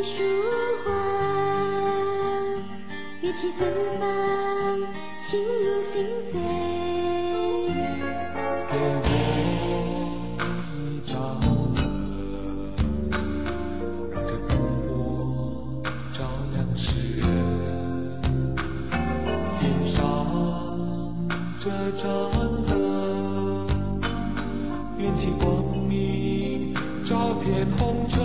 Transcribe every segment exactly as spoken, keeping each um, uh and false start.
树花，乐器芬芳，沁入心扉。 给我一盏灯，让这灯火照亮世人。献上这盏灯，缘起光明，照遍红尘。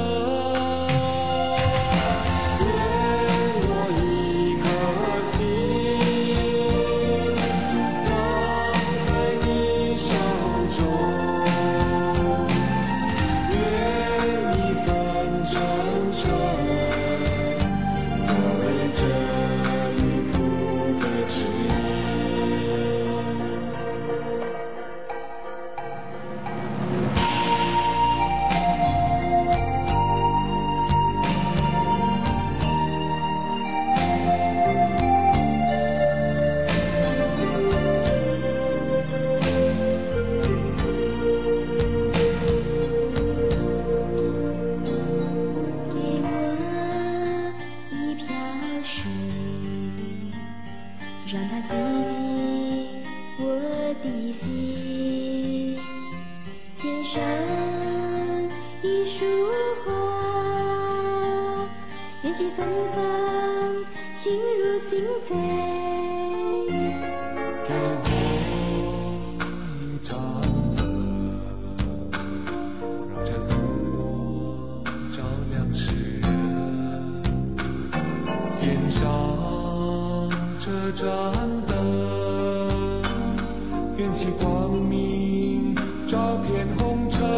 让它洗净我的心，献上一束花，乐器芬芳，沁入心扉。 给我一盏灯，让这灯火照亮世人。献上这盏灯，缘起光明，照遍红尘。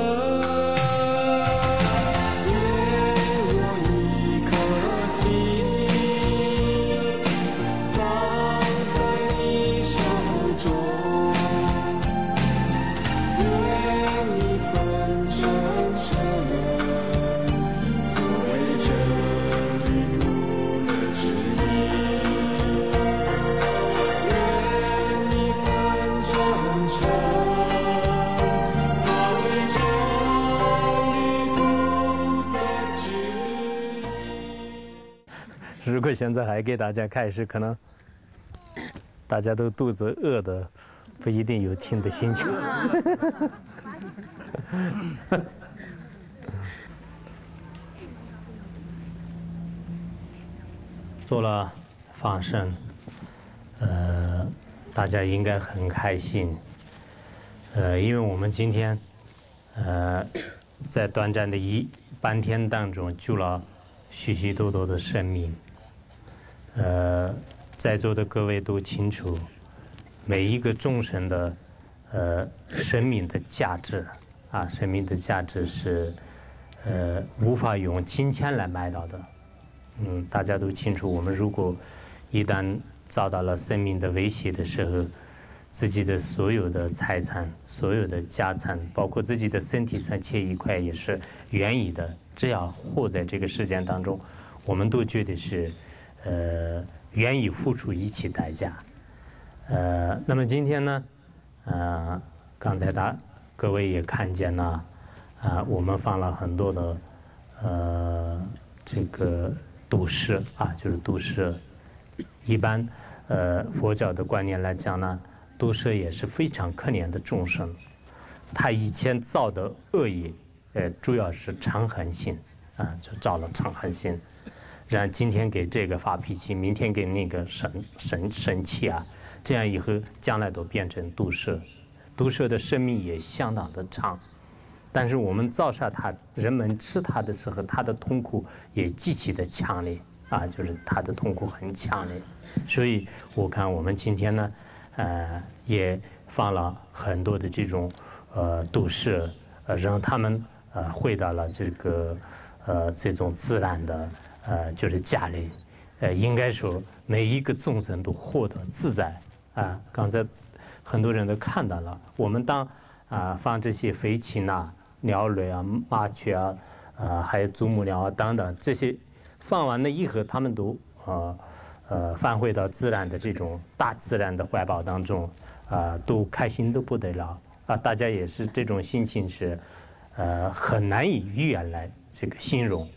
给我一颗心，放在你手中，愿你分真诚，作为这旅途的指引。 如果现在还给大家开始，可能大家都肚子饿的，不一定有听的心情。做了放生，呃，大家应该很开心，呃，因为我们今天，呃，在短暂的一半天当中救了许许多多的生命。呃，在座的各位都清楚，每一个众生的呃生命的价值啊，生命的价值是呃无法用金钱来买到的。嗯，大家都清楚，我们如果一旦遭到了生命的威胁的时候，自己的所有的财产、所有的家产，包括自己的身体上切一块也是愿意的。只要活在这个世界当中，我们都觉得是。呃，愿意付出一切代价。呃，那么今天呢，呃，刚才大各位也看见了，啊、呃，我们放了很多的，呃，这个毒蛇啊，就是毒蛇。一般，呃，佛教的观念来讲呢，毒蛇也是非常可怜的众生，他以前造的恶业，呃，主要是嗔恨心，啊，就造了嗔恨心。然后今天给这个发脾气，明天给那个生生生气啊，这样以后将来都变成毒蛇，毒蛇的生命也相当的长，但是我们造杀它，人们吃它的时候，它的痛苦也极其的强烈啊，就是它的痛苦很强烈，所以我看我们今天呢，呃，也放了很多的这种呃毒蛇，呃，让他们呃回到了这个呃这种自然的。呃，就是家里，呃，应该说每一个众生都活得自在啊。刚才很多人都看到了，我们当啊放这些飞禽呐、鸟类啊、麻雀啊，啊还有祖母鸟啊等等这些，放完了以后，他们都啊呃返回到自然的这种大自然的怀抱当中，啊都开心得不得了啊！大家也是这种心情是，呃很难以语言来这个形容。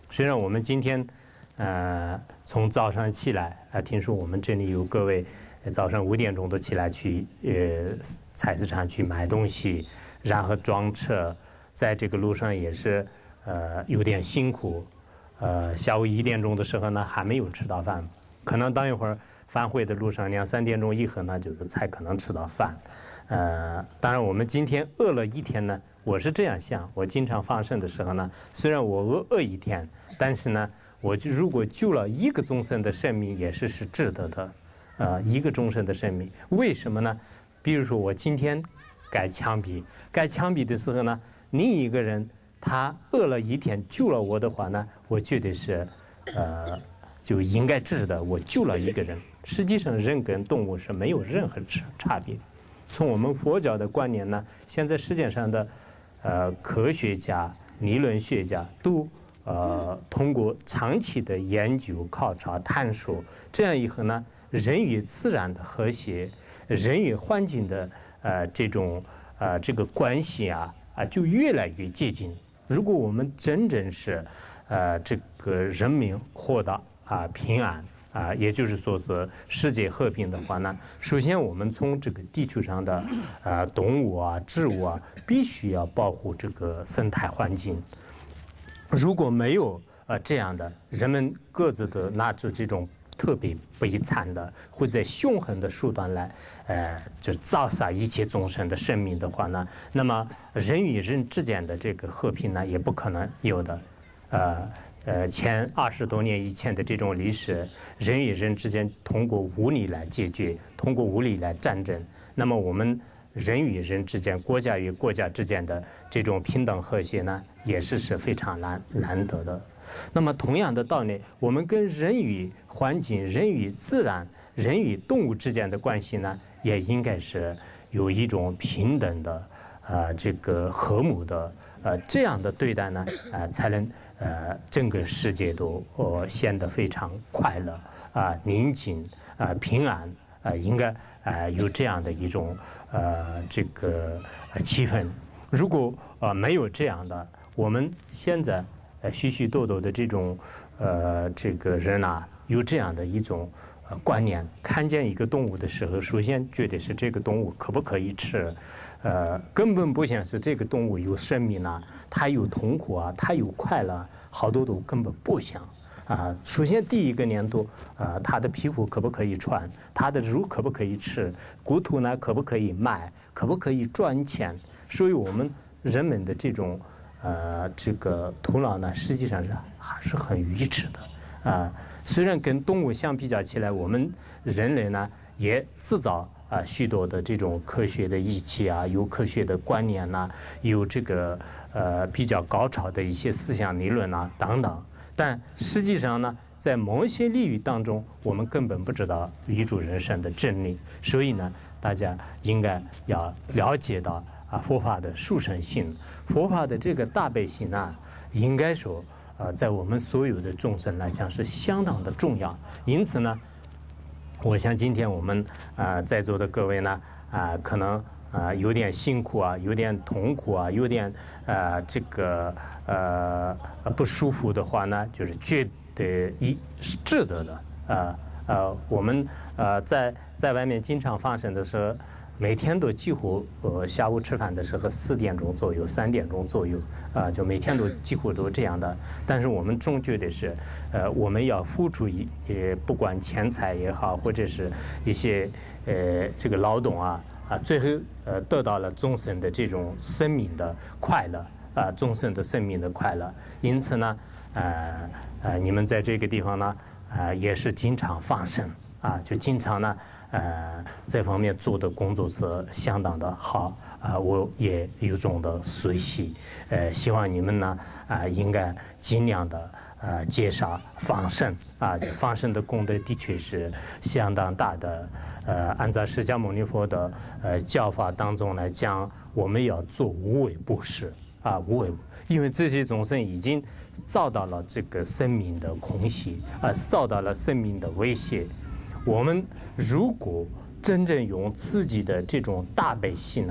虽然我们今天，呃，从早上起来啊、呃，听说我们这里有各位早上五点钟都起来去呃菜市场去买东西，然后装车，在这个路上也是呃有点辛苦。呃，下午一点钟的时候呢，还没有吃到饭，可能等一会儿返回的路上两三点钟以后呢，就是才可能吃到饭。呃，当然我们今天饿了一天呢。我是这样想，我经常放生的时候呢，虽然我饿饿一天，但是呢，我就如果救了一个众生的生命，也是是值得的，呃，一个众生的生命，为什么呢？比如说我今天盖墙壁，盖墙壁的时候呢，另一个人他饿了一天救了我的话呢，我觉得是，呃，就应该值得，我救了一个人。实际上，人跟动物是没有任何差差别。从我们佛教的观念呢，现在世界上的呃，科学家、理论学家都呃通过长期的研究、考察、探索，这样以后呢，人与自然的和谐，人与环境的呃这种呃这个关系啊啊就越来越接近。如果我们真正是呃这个人民活到啊平安。啊，也就是说是世界和平的话呢，首先我们从这个地球上的呃动物啊、植物啊，必须要保护这个生态环境。如果没有呃这样的，人们各自的拿着这种特别悲惨的，会在凶狠的手段来呃就造杀一切众生的生命的话呢，那么人与人之间的这个和平呢，也不可能有的，呃。呃，前二十多年以前的这种历史，人与人之间通过武力来解决，通过武力来战争。那么我们人与人之间、国家与国家之间的这种平等和谐呢，也是是非常难难得的。那么同样的道理，我们跟人与环境、人与自然、人与动物之间的关系呢，也应该是有一种平等的，呃，这个和睦的，呃，这样的对待呢，呃，才能。呃，整个世界都呃显得非常快乐啊、呃、宁静啊、呃、平安啊、呃，应该呃有这样的一种呃这个气氛。如果呃没有这样的，我们现在呃许许多多的这种呃这个人啊，有这样的一种呃观念，看见一个动物的时候，首先觉得是这个动物可不可以吃。呃，根本不像是这个动物有生命啊，它有痛苦啊，它有快乐，好多都根本不想啊。首先第一个念头，呃，它的皮肤可不可以穿，它的肉可不可以吃，骨头呢可不可以卖，可不可以赚钱？所以我们人们的这种呃这个头脑呢，实际上是还是很愚痴的啊。虽然跟动物相比较起来，我们人类呢也制造。啊，许多的这种科学的仪器啊，有科学的观念呐、啊，有这个呃比较高超的一些思想理论啊等等。但实际上呢，在某些领域当中，我们根本不知道宇宙人生的真理。所以呢，大家应该要了解到啊佛法的殊胜性，佛法的这个大悲心啊，应该说啊，在我们所有的众生来讲是相当的重要。因此呢。我想今天我们啊、呃、在座的各位呢啊、呃、可能啊、呃、有点辛苦啊，有点痛苦啊，有点呃这个呃不舒服的话呢，就是绝对一是值得的啊呃我们呃在在外面经常放生的时候。每天都几乎呃下午吃饭的时候四点钟左右三点钟左右啊、呃，就每天都几乎都这样的。但是我们终觉得是，呃，我们要付出一也不管钱财也好，或者是一些呃这个劳动啊啊，最后呃得到了众生的这种生命的快乐啊，众生的生命的快乐。因此呢，呃呃，你们在这个地方呢，啊、呃、也是经常放生啊，就经常呢。呃，这方面做的工作是相当的好啊、呃，我也由衷的随喜，呃，希望你们呢啊、呃，应该尽量的呃介绍放生啊，放生的功德的确是相当大的。呃，按照释迦牟尼佛的呃教法当中来讲，我们要做无为布施啊，无为，因为这些众生已经遭到了这个生命的空袭啊，遭到了生命的威胁。我们如果真正用自己的这种大悲心啊，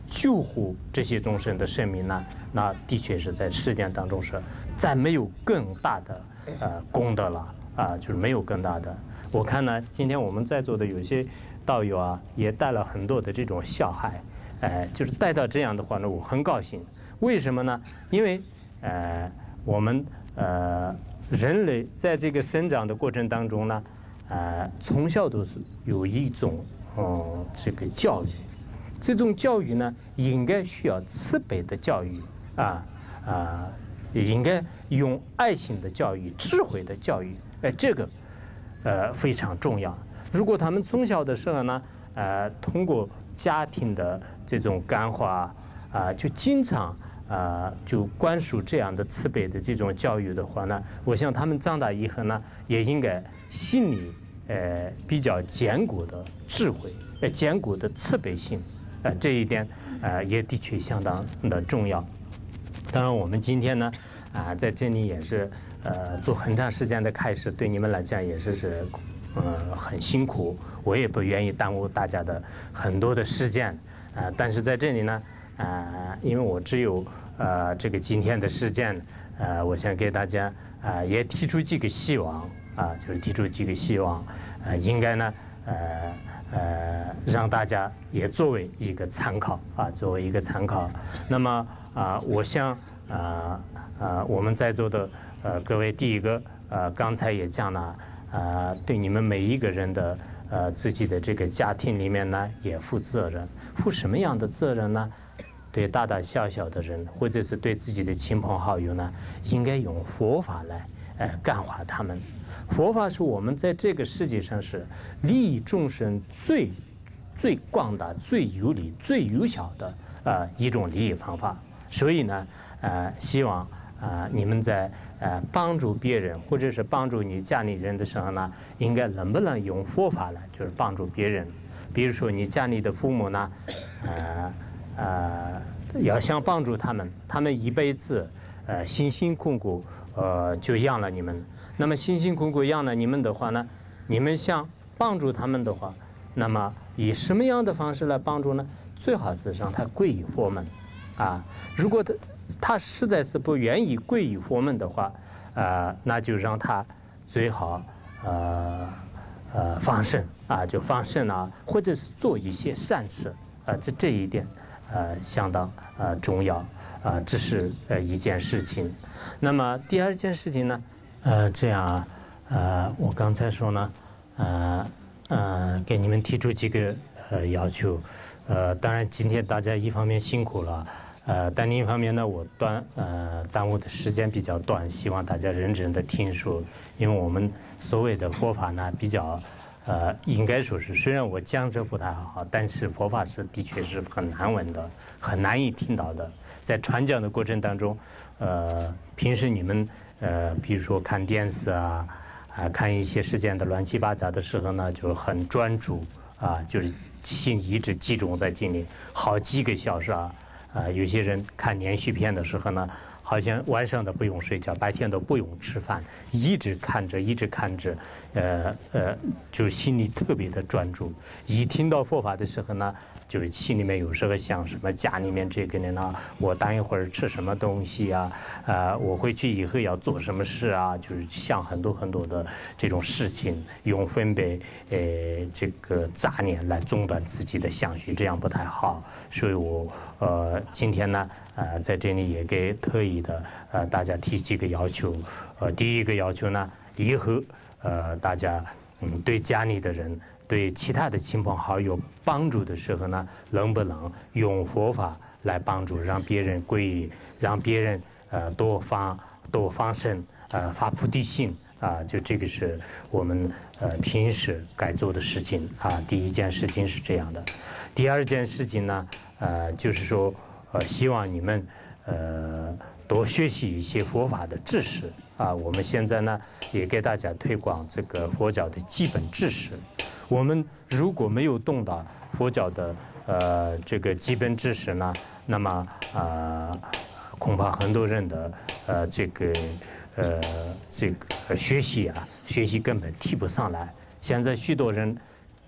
救护这些众生的生命呢，那的确是在世间当中是再没有更大的呃功德了啊，就是没有更大的。我看呢，今天我们在座的有些道友啊，也带了很多的这种小孩，呃，就是带到这样的话呢，我很高兴。为什么呢？因为呃，我们呃人类在这个生长的过程当中呢，呃，从小都是有一种嗯这个教育。这种教育呢，应该需要慈悲的教育啊啊，应该用爱心的教育、智慧的教育，哎，这个呃非常重要。如果他们从小的时候呢，呃，通过家庭的这种感化啊，就经常啊就灌输这样的慈悲的这种教育的话呢，我想他们长大以后呢，也应该心里呃比较坚固的智慧，呃坚固的慈悲心。呃，这一点呃也的确相当的重要。当然，我们今天呢，啊、呃，在这里也是呃做很长时间的开始，对你们来讲也是是呃很辛苦，我也不愿意耽误大家的很多的时间啊、呃。但是在这里呢，啊、呃，因为我只有呃这个今天的时间，呃，我想给大家啊、呃、也提出几个希望啊、呃，就是提出几个希望，呃，应该呢，呃。呃，让大家也作为一个参考啊，作为一个参考。那么啊，我想啊啊，我们在座的呃各位，第一个呃，刚才也讲了啊，对你们每一个人的呃自己的这个家庭里面呢，也负责任。负什么样的责任呢？对大大小小的人，或者是对自己的亲朋好友呢，应该用佛法来呃感化他们。佛法是我们在这个世界上是利益众生最最广大、最有利、最有效的呃一种利益方法。所以呢，呃，希望啊、呃、你们在呃帮助别人或者是帮助你家里人的时候呢，应该能不能用佛法来就是帮助别人？比如说你家里的父母呢，呃呃，要想帮助他们，他们一辈子呃辛辛苦苦呃就养了你们。那么辛辛苦苦养了你们的话呢，你们想帮助他们的话，那么以什么样的方式来帮助呢？最好是让他皈依佛门，啊，如果他他实在是不愿意皈依佛门的话，呃，那就让他最好呃呃放生啊，就放生啊，或者是做一些善事啊，这这一点呃相当呃重要啊，这是呃一件事情。那么第二件事情呢？呃，这样啊，呃，我刚才说呢，呃呃，给你们提出几个呃要求，呃，当然今天大家一方面辛苦了，呃，但另一方面呢，我短呃耽误的时间比较短，希望大家认真的听说，因为我们所谓的佛法呢比较呃，应该说是虽然我讲着不太好，但是佛法是的确是很难闻的，很难以听到的，在传讲的过程当中，呃，平时你们。呃，比如说看电视啊，啊，看一些事件的乱七八糟的时候呢，就很专注啊，就是心一直集中在精里，好几个小时啊，啊，有些人看连续片的时候呢，好像晚上都不用睡觉，白天都不用吃饭，一直看着，一直看着，呃呃，就是心里特别的专注。一听到佛法的时候呢，就是心里面有时候想什么家里面这个人啊，我待一会儿吃什么东西啊，呃，我回去以后要做什么事啊，就是想很多很多的这种事情，用分别呃这个杂念来中断自己的相续，这样不太好。所以我呃今天呢，呃在这里也给特意的呃大家提几个要求。呃，第一个要求呢，以后呃大家嗯对家里的人。对其他的亲朋好友帮助的时候呢，能不能用佛法来帮助，让别人皈依，让别人呃多放多放生，呃发菩提心啊，就这个是我们呃平时该做的事情啊。第一件事情是这样的，第二件事情呢，呃就是说呃希望你们呃多学习一些佛法的知识啊。我们现在呢也给大家推广这个佛教的基本知识。我们如果没有懂到佛教的呃这个基本知识呢，那么呃恐怕很多人的呃这个呃这个学习啊，学习根本提不上来。现在许多人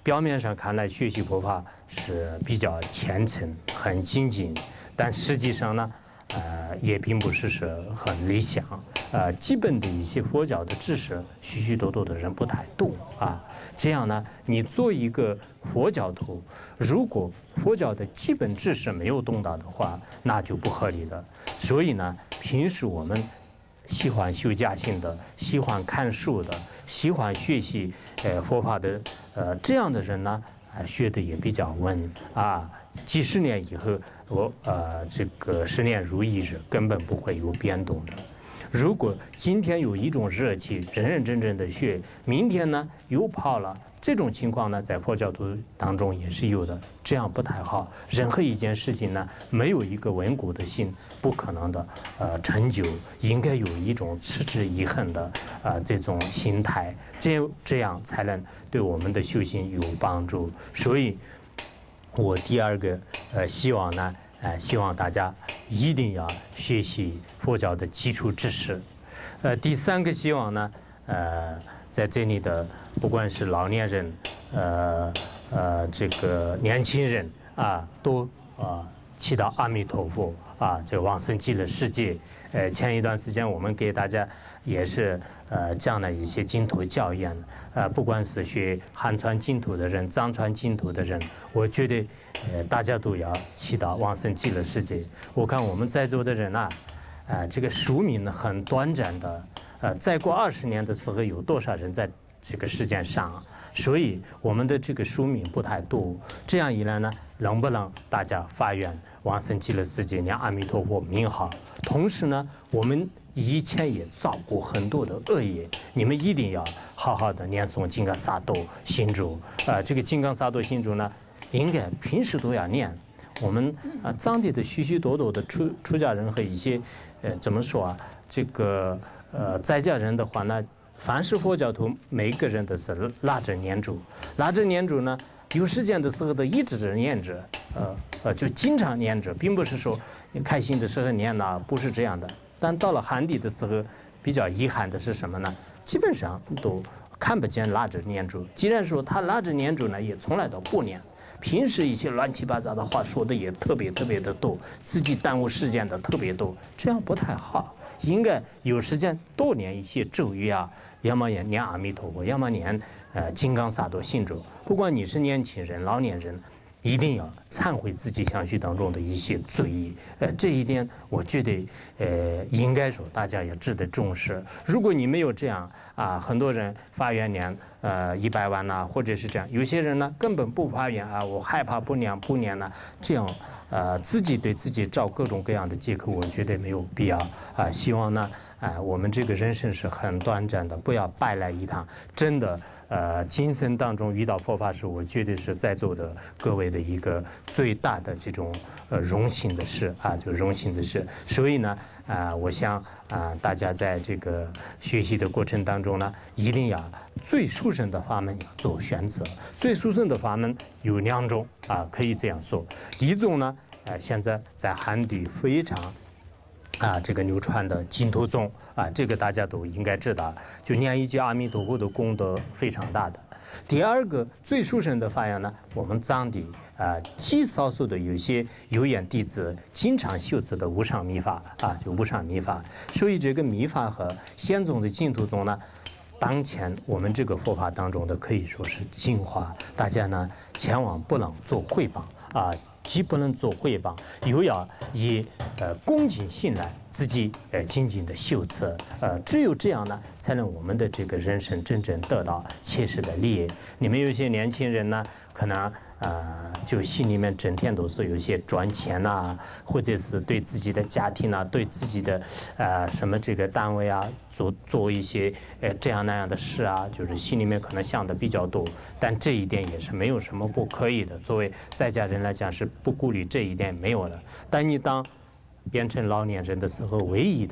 表面上看来学习佛法是比较虔诚、很精进，但实际上呢，呃，也并不是是很理想。呃，基本的一些佛教的知识，许许多多的人不太懂啊。这样呢，你做一个佛教徒，如果佛教的基本知识没有懂到的话，那就不合理了。所以呢，平时我们喜欢修家行的，喜欢看书的，喜欢学习呃佛法的，呃这样的人呢，啊学的也比较稳啊。几十年以后，我呃这个十年如一日，根本不会有变动的。如果今天有一种热气，认认真真的学，明天呢又跑了，这种情况呢，在佛教徒当中也是有的，这样不太好。任何一件事情呢，没有一个稳固的心，不可能的，呃，成就应该有一种持之以恒的，呃，这种心态，这这样才能对我们的修行有帮助。所以，我第二个呃希望呢。呃，希望大家一定要学习佛教的基础知识。呃，第三个希望呢，呃，在这里的不管是老年人，呃呃，这个年轻人啊，都啊祈祷阿弥陀佛啊，这往生极乐世界。呃，前一段时间我们给大家也是呃讲了一些净土教言，呃，不管是学汉传净土的人、藏传净土的人，我觉得呃大家都要祈祷往生极乐世界。我看我们在座的人啊，啊、呃，这个寿命很短暂的，呃，再过二十年的时候，有多少人在这个世界上？所以我们的这个寿命不太多。这样一来呢，能不能大家发愿往生极乐世界，念阿弥陀佛名号？同时呢，我们以前也造过很多的恶业，你们一定要好好的念诵金刚萨埵心咒。呃，这个金刚萨埵心咒呢，应该平时都要念。我们啊，藏地的许许多多的出出家人和一些，呃，怎么说啊？这个呃，在家人的话呢，凡是佛教徒，每一个人都是拉着念珠，拉着念珠呢，有时间的时候都一直念着，呃呃，就经常念着，并不是说你开心的时候念呐，不是这样的。但到了寒地的时候，比较遗憾的是什么呢？基本上都看不见拉着念珠。既然说他拉着念珠呢，也从来都不念。平时一些乱七八糟的话说的也特别特别的多，自己耽误时间的特别多，这样不太好。应该有时间多念一些咒语啊，要么也念阿弥陀佛，要么念呃金刚萨埵心咒。不管你是年轻人、老年人，一定要忏悔自己相续当中的一些罪业。呃，这一点我觉得，呃，应该说大家也值得重视。如果你没有这样啊，很多人发愿念呃一百万呐、啊，或者是这样，有些人呢根本不发愿啊，我害怕不念不念呢，这样呃自己对自己找各种各样的借口，我觉得没有必要啊。希望呢，啊、呃，我们这个人生是很短暂的，不要白来一趟，真的。呃，今生当中遇到佛法时，我觉得是在座的各位的一个最大的这种呃荣幸的事啊，就荣幸的事。所以呢，啊、呃，我想啊、呃，大家在这个学习的过程当中呢，一定要最殊胜的法门要做选择。最殊胜的法门有两种啊，可以这样说。一种呢，呃，现在在汉地非常。啊，这个流传的净土宗啊，这个大家都应该知道，就念一句阿弥陀佛的功德非常大的。第二个最殊胜的法样呢，我们藏地啊极少数的有些有缘弟子经常修持的无上密法啊，就无上密法。所以这个密法和显宗的净土宗呢，当前我们这个佛法当中的可以说是精华，大家呢千万不能做诽谤啊。既不能做诽谤，又要以呃恭敬信赖自己呃精进的修持，呃只有这样呢，才能我们的这个人生真正得到切实的利益。你们有些年轻人呢，可能呃就心里面整天都是有些赚钱呐、啊，或者是对自己的家庭啊，对自己的呃什么这个单位啊，做做一些呃这样那样的事啊，就是心里面可能想的比较多。但这一点也是没有什么不可以的。作为在家人来讲是不顾虑这一点没有了。但你当变成老年人的时候，唯一的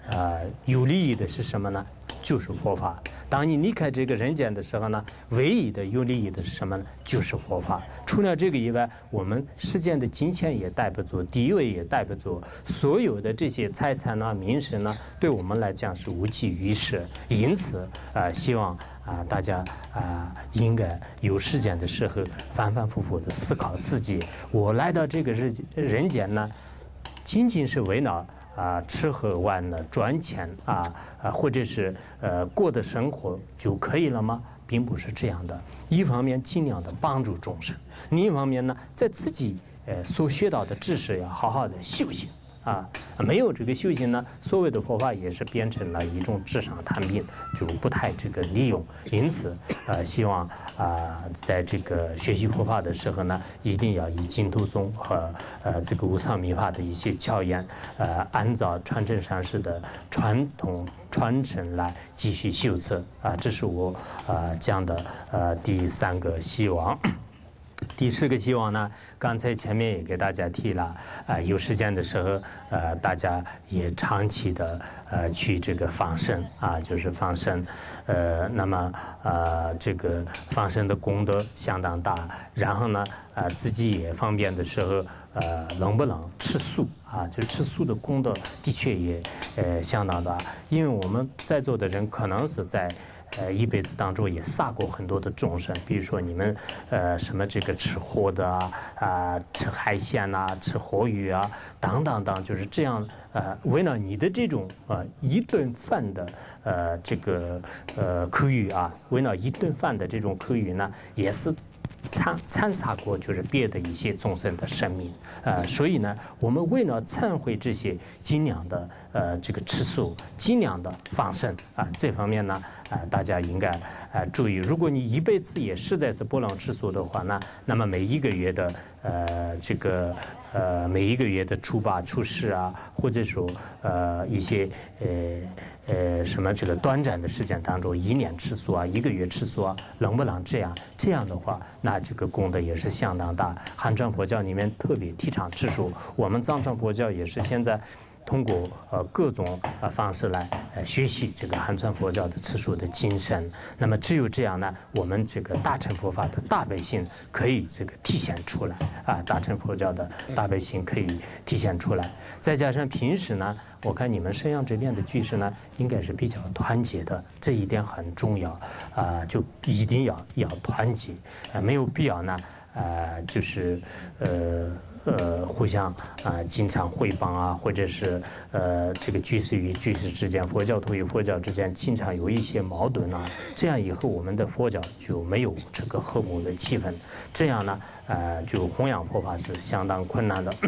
呃，有利益的是什么呢？就是佛法。当你离开这个人间的时候呢，唯一的有利益的是什么呢？就是佛法。除了这个以外，我们世间的金钱也带不走，地位也带不走，所有的这些财产啊、名声呢，对我们来讲是无济于事。因此，呃，希望啊、大家啊、应该有时间的时候反反复复的思考自己，我来到这个人人间呢，仅仅是为了啊，吃喝玩乐赚钱啊啊，或者是呃过的生活就可以了吗？并不是这样的。一方面尽量的帮助众生，另一方面呢，在自己呃所学到的知识要好好的修行啊。没有这个修行呢，所谓的佛法也是变成了一种纸上谈兵，就不太这个利用。因此，呃，希望啊、在这个学习佛法的时候呢，一定要以净土宗和呃这个无上密法的一些教言，呃，按照传承上师的传统传承来继续修持啊。这是我呃讲的呃第三个希望。第四个希望呢，刚才前面也给大家提了，啊、有时间的时候，呃，大家也长期的呃去这个放生啊，就是放生，呃，那么呃这个放生的功德相当大，然后呢，呃自己也方便的时候，呃，能不能吃素啊？就是吃素的功德的确也呃相当大，因为我们在座的人可能是在。呃，一辈子当中也杀过很多的众生，比如说你们，呃，什么这个吃活的啊，啊、吃海鲜呐、啊，吃活鱼啊，等等等，就是这样。呃，为了你的这种呃一顿饭的呃这个呃口欲啊，为了一顿饭的这种口欲呢，也是。残残杀过就是别的一些众生的生命，呃，所以呢，我们为了忏悔这些，尽量的呃这个吃素，尽量的放生啊、这方面呢，啊、大家应该呃注意。如果你一辈子也实在是不能吃素的话呢，那么每一个月的呃这个呃每一个月的初八、初十啊，或者说呃一些呃。呃，什么这个短暂的时间当中，一年吃素啊，一个月吃素啊，能不能这样？这样的话，那这个功德也是相当大。汉传佛教里面特别提倡吃素，我们藏传佛教也是现在通过呃各种呃方式来呃学习这个汉传佛教的吃素的精神。那么只有这样呢，我们这个大乘佛法的大悲心可以这个体现出来啊，大乘佛教的大悲心可以体现出来。再加上平时呢。我看你们沈阳这边的居士呢，应该是比较团结的，这一点很重要啊、呃，就一定要要团结，呃，没有必要呢，呃，就是呃呃互相啊、呃、经常诽谤啊，或者是呃这个居士与居士之间，佛教徒与佛教之间经常有一些矛盾啊，这样以后我们的佛教就没有这个和睦的气氛，这样呢，呃，就弘扬佛法是相当困难的，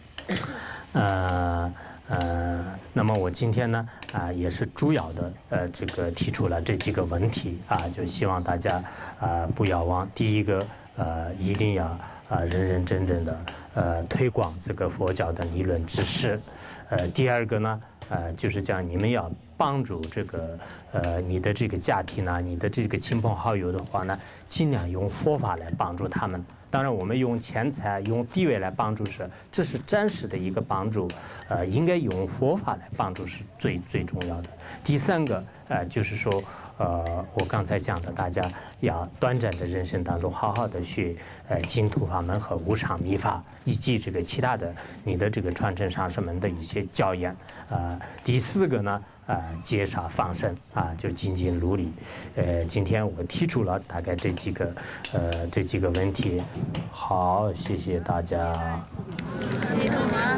呃。呃，那么我今天呢，啊、也是主要的，呃，这个提出了这几个问题啊，就希望大家啊、不要忘，第一个，呃，一定要啊、认认真真的呃推广这个佛教的理论知识，呃，第二个呢，呃，就是讲你们要帮助这个呃你的这个家庭呢，你的这个亲朋好友的话呢，尽量用佛法来帮助他们。当然，我们用钱财、用地位来帮助是，这是暂时的一个帮助，呃，应该用佛法来帮助是最最重要的。第三个，呃，就是说，呃，我刚才讲的，大家要短暂的人生当中好好的学，呃，净土法门和无上密法，以及这个其他的你的这个传承上师们的一些教言。呃，第四个呢。啊、呃，接杀放生啊，就精进努力。呃，今天我提出了大概这几个，呃，这几个问题。好，谢谢大家。